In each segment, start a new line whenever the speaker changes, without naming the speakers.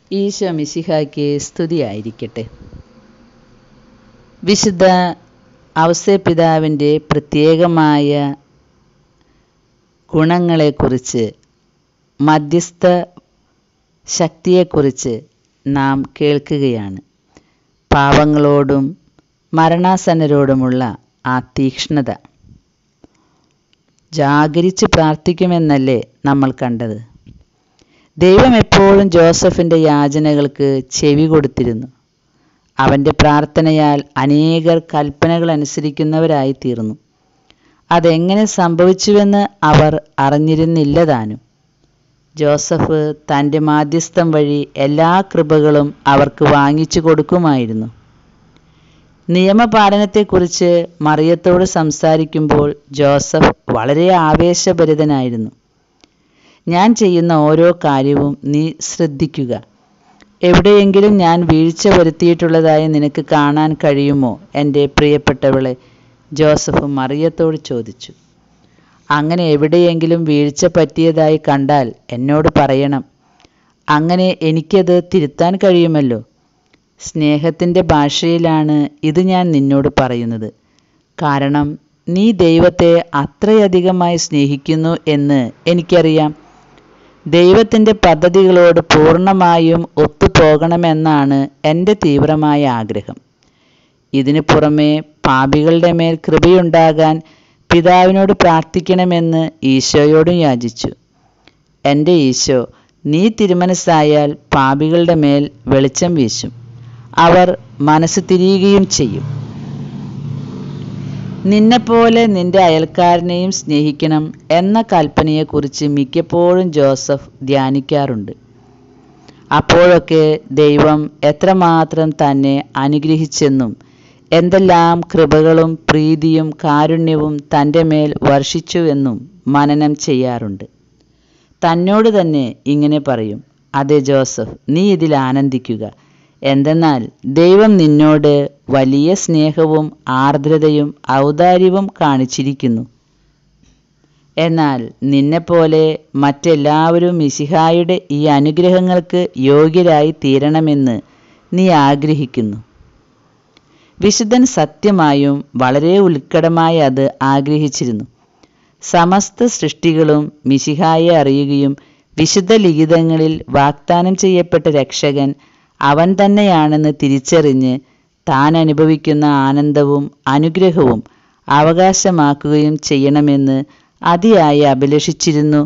ഈശോ മിശിഹായ്ക്ക് സ്തുതിയായിരിക്കട്ടെ. വിശുദ്ധ ഔസേപ്പിതാവിൻ്റെ പ്രത്യേകമായ ഗുണങ്ങളെക്കുറിച്ച്, മധ്യസ്ഥ ശക്തിയെക്കുറിച്ച് നാം കേൾക്കുകയാണ്. പാവങ്ങളോടും മരണാസന്നരോടുമുള്ള ആ തീക്ഷ്ണത. ജാഗരിച്ച് പ്രാർത്ഥിക്കുമെന്നല്ലേ നമ്മൾ കണ്ടത്. ദൈവം എപ്പോഴും ജോസഫിൻ്റെ യാചനകൾക്ക് ചെവി കൊടുത്തിരുന്നു. അവൻ്റെ പ്രാർത്ഥനയാൽ അനേകർ കൽപ്പനകൾ അനുസരിക്കുന്നവരായി തീർന്നു. അതെങ്ങനെ സംഭവിച്ചുവെന്ന് അവർ അറിഞ്ഞിരുന്നില്ല താനും. ജോസഫ് തൻ്റെ മാധ്യസ്ഥം വഴി എല്ലാ കൃപകളും അവർക്ക് വാങ്ങിച്ചു കൊടുക്കുമായിരുന്നു. നിയമപാലനത്തെക്കുറിച്ച് മറിയത്തോട് സംസാരിക്കുമ്പോൾ ജോസഫ് വളരെ ആവേശഭരിതനായിരുന്നു. ഞാൻ ചെയ്യുന്ന ഓരോ കാര്യവും നീ ശ്രദ്ധിക്കുക. എവിടെയെങ്കിലും ഞാൻ വീഴ്ച വരുത്തിയിട്ടുള്ളതായി നിനക്ക് കാണാൻ കഴിയുമോ എൻ്റെ പ്രിയപ്പെട്ടവളെ? ജോസഫ് മറിയത്തോട് ചോദിച്ചു. അങ്ങനെ എവിടെയെങ്കിലും വീഴ്ച പറ്റിയതായി കണ്ടാൽ എന്നോട് പറയണം. അങ്ങനെ എനിക്കത് തിരുത്താൻ കഴിയുമല്ലോ. സ്നേഹത്തിൻ്റെ ഭാഷയിലാണ് ഇത് ഞാൻ നിന്നോട് പറയുന്നത്. കാരണം നീ ദൈവത്തെ അത്രയധികമായി സ്നേഹിക്കുന്നു എന്ന് എനിക്കറിയാം. ദൈവത്തിൻ്റെ പദ്ധതികളോട് പൂർണ്ണമായും ഒത്തുപോകണമെന്നാണ് എൻ്റെ തീവ്രമായ ആഗ്രഹം. ഇതിനു പുറമെ പാപികളുടെ മേൽ കൃപയുണ്ടാകാൻ പിതാവിനോട് പ്രാർത്ഥിക്കണമെന്ന് ഈശോയോടും യാചിച്ചു. എൻ്റെ ഈശോ, നീ തിരുമനസ്സായാൽ പാപികളുടെ മേൽ വെളിച്ചം വീശും. അവർ മനസ്സ് തിരിയുകയും ചെയ്യും. നിന്നെപ്പോലെ നിന്റെ അയൽക്കാരനെയും സ്നേഹിക്കണം എന്ന കൽപ്പനയെക്കുറിച്ച് മിക്കപ്പോഴും ജോസഫ് ധ്യാനിക്കാറുണ്ട്. അപ്പോഴൊക്കെ ദൈവം എത്രമാത്രം തന്നെ അനുഗ്രഹിച്ചെന്നും എന്തെല്ലാം കൃപകളും പ്രീതിയും കാരുണ്യവും തൻ്റെ മേൽ വർഷിച്ചുവെന്നും മനനം ചെയ്യാറുണ്ട്. തന്നോട് തന്നെ ഇങ്ങനെ പറയും, അതെ ജോസഫ്, നീ ഇതിൽ ആനന്ദിക്കുക. എന്തെന്നാൽ ദൈവം നിന്നോട് വലിയ സ്നേഹവും ആർദ്രതയും ഔദാര്യവും കാണിച്ചിരിക്കുന്നു. എന്നാൽ നിന്നെപ്പോലെ മറ്റെല്ലാവരും മിശിഹായുടെ ഈ അനുഗ്രഹങ്ങൾക്ക് യോഗ്യരായി തീരണമെന്ന് നീ ആഗ്രഹിക്കുന്നു. വിശുദ്ധൻ സത്യമായും വളരെ ഉത്കടമായി അത് ആഗ്രഹിച്ചിരുന്നു. സമസ്ത സൃഷ്ടികളും മിശിഹായെ അറിയുകയും വിശുദ്ധ ലിഖിതങ്ങളിൽ വാഗ്ദാനം ചെയ്യപ്പെട്ട രക്ഷകൻ അവൻ തന്നെയാണെന്ന് തിരിച്ചറിഞ്ഞ് താൻ അനുഭവിക്കുന്ന ആനന്ദവും അനുഗ്രഹവും അവകാശമാക്കുകയും ചെയ്യണമെന്ന് അതിയായി അഭിലഷിച്ചിരുന്നു.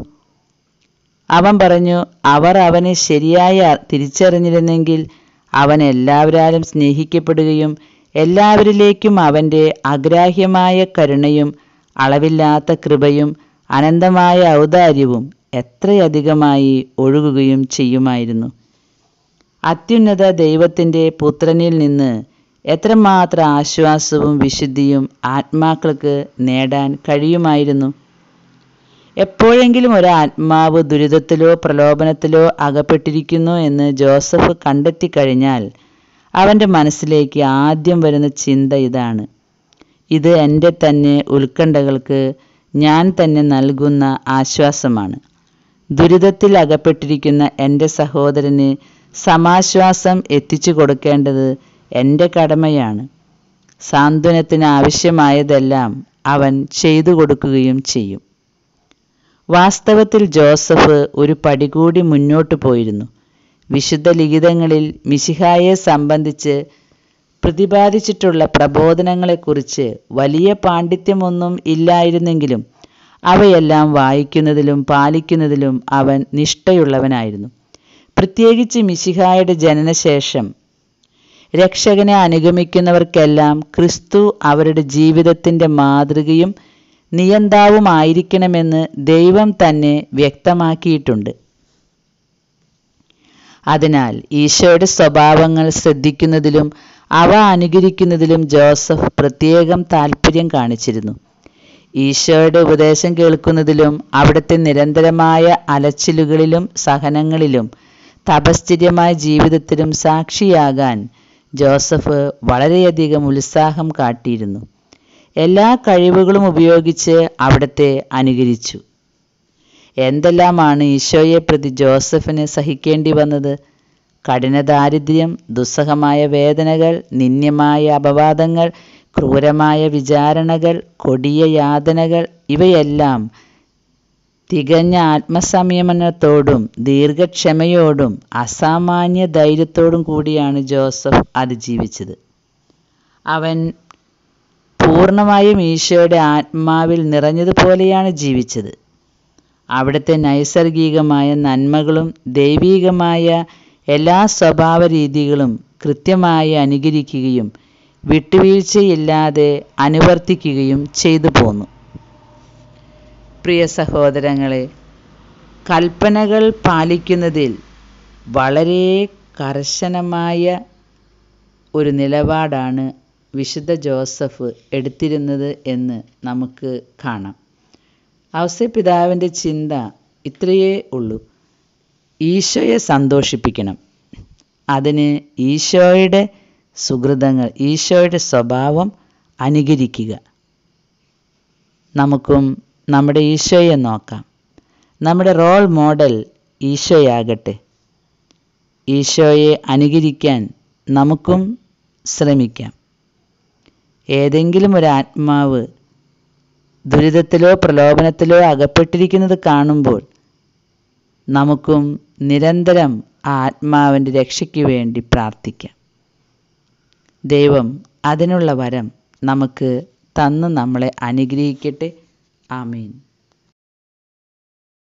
അവൻ പറഞ്ഞു, അവർ അവനെ ശരിയായി തിരിച്ചറിഞ്ഞിരുന്നെങ്കിൽ അവൻ എല്ലാവരാലും സ്നേഹിക്കപ്പെടുകയും എല്ലാവരിലേക്കും അവൻ്റെ അഗ്രാഹ്യമായ കരുണയും അളവില്ലാത്ത കൃപയും അനന്തമായ ഔദാര്യവും എത്രയധികമായി ഒഴുകുകയും ചെയ്യുമായിരുന്നു. അത്യുന്നത ദൈവത്തിൻ്റെ പുത്രനിൽ നിന്ന് എത്രമാത്രം ആശ്വാസവും വിശുദ്ധിയും ആത്മാക്കൾക്ക് നേടാൻ കഴിയുമായിരുന്നു. എപ്പോഴെങ്കിലും ഒരാത്മാവ് ദുരിതത്തിലോ പ്രലോഭനത്തിലോ അകപ്പെട്ടിരിക്കുന്നു എന്ന് ജോസഫ് കണ്ടെത്തിക്കഴിഞ്ഞാൽ അവൻ്റെ മനസ്സിലേക്ക് ആദ്യം വരുന്ന ചിന്ത ഇതാണ്: ഇത് എൻ്റെ തന്നെ ഉത്കണ്ഠകൾക്ക് ഞാൻ തന്നെ നൽകുന്ന ആശ്വാസമാണ്. ദുരിതത്തിൽ അകപ്പെട്ടിരിക്കുന്ന എൻ്റെ സഹോദരന് സമാശ്വാസം എത്തിച്ചു കൊടുക്കേണ്ടത് എൻ്റെ കടമയാണ്. സാന്ത്വനത്തിന് ആവശ്യമായതെല്ലാം അവൻ ചെയ്തു കൊടുക്കുകയും ചെയ്യും. വാസ്തവത്തിൽ ജോസഫ് ഒരു പടി കൂടി മുന്നോട്ട് പോയിരുന്നു. വിശുദ്ധ ലിഖിതങ്ങളിൽ മിശിഹായെ സംബന്ധിച്ച് പ്രതിപാദിച്ചിട്ടുള്ള പ്രബോധനങ്ങളെക്കുറിച്ച് വലിയ പാണ്ഡിത്യമൊന്നും ഇല്ലായിരുന്നെങ്കിലും അവയെല്ലാം വായിക്കുന്നതിലും പാലിക്കുന്നതിലും അവൻ നിഷ്ഠയുള്ളവനായിരുന്നു. പ്രത്യേകിച്ച് മിശിഹായുടെ ജനനശേഷം രക്ഷകനെ അനുഗമിക്കുന്നവർക്കെല്ലാം ക്രിസ്തു അവരുടെ ജീവിതത്തിൻ്റെ മാതൃകയും നിയന്താവുമായിരിക്കണമെന്ന് ദൈവം തന്നെ വ്യക്തമാക്കിയിട്ടുണ്ട്. അതിനാൽ ഈശോയുടെ സ്വഭാവങ്ങൾ ശ്രദ്ധിക്കുന്നതിലും അവ അനുകരിക്കുന്നതിലും ജോസഫ് പ്രത്യേകം താല്പര്യം കാണിച്ചിരുന്നു. ഈശോയുടെ ഉപദേശം കേൾക്കുന്നതിലും അവിടുത്തെ നിരന്തരമായ അലച്ചിലുകളിലും സഹനങ്ങളിലും തപശ്ചര്യമായ ജീവിതത്തിലും സാക്ഷിയാകാൻ ജോസഫ് വളരെയധികം ഉത്സാഹം കാട്ടിയിരുന്നു. എല്ലാ കഴിവുകളും ഉപയോഗിച്ച് അവിടുത്തെ അനുകരിച്ചു. എന്തെല്ലാമാണ് ഈശോയെ പ്രതി ജോസഫിന് സഹിക്കേണ്ടി വന്നത്? കഠിനദാരിദ്ര്യം, ദുസ്സഹമായ വേദനകൾ, നിന്ദ്യമായ അപവാദങ്ങൾ, ക്രൂരമായ വിചാരണകൾ, കൊടിയ യാതനകൾ ഇവയെല്ലാം തികഞ്ഞ ആത്മസംയമനത്തോടും ദീർഘക്ഷമയോടും അസാമാന്യ ധൈര്യത്തോടും കൂടിയാണ് ജോസഫ് അതിജീവിച്ചത്. അവൻ പൂർണ്ണമായും ഈശോയുടെ ആത്മാവിൽ നിറഞ്ഞതുപോലെയാണ് ജീവിച്ചത്. അവിടുത്തെ നൈസർഗികമായ നന്മകളും ദൈവീകമായ എല്ലാ സ്വഭാവ രീതികളും കൃത്യമായി അനുകരിക്കുകയും വിട്ടുവീഴ്ചയില്ലാതെ അനുവർത്തിക്കുകയും ചെയ്തു പോന്നു. പ്രിയ സഹോദരങ്ങളെ, കൽപ്പനകൾ പാലിക്കുന്നതിൽ വളരെ കർശനമായ ഒരു നിലപാടാണ് വിശുദ്ധ ജോസഫ് എടുത്തിരുന്നത് എന്ന് നമുക്ക് കാണാം. ഔസേപ്പിതാവിൻ്റെ ചിന്ത ഇത്രയേ ഉള്ളൂ: ഈശോയെ സന്തോഷിപ്പിക്കണം. അതിന് ഈശോയുടെ സുകൃതങ്ങൾ, ഈശോയുടെ സ്വഭാവം അനുകരിക്കുക. നമുക്കും നമ്മുടെ ഈശോയെ നോക്കാം. നമ്മുടെ റോൾ മോഡൽ ഈശോയാകട്ടെ. ഈശോയെ അനുകരിക്കാൻ നമുക്കും ശ്രമിക്കാം. ഏതെങ്കിലും ഒരു ആത്മാവ് ദുരിതത്തിലോ പ്രലോഭനത്തിലോ അകപ്പെട്ടിരിക്കുന്നത് കാണുമ്പോൾ നമുക്കും നിരന്തരം ആ ആത്മാവിൻ്റെ രക്ഷയ്ക്ക് വേണ്ടി പ്രാർത്ഥിക്കാം. ദൈവം അതിനുള്ള വരം നമുക്ക് തന്ന് നമ്മളെ അനുഗ്രഹിക്കട്ടെ. ആമേൻ.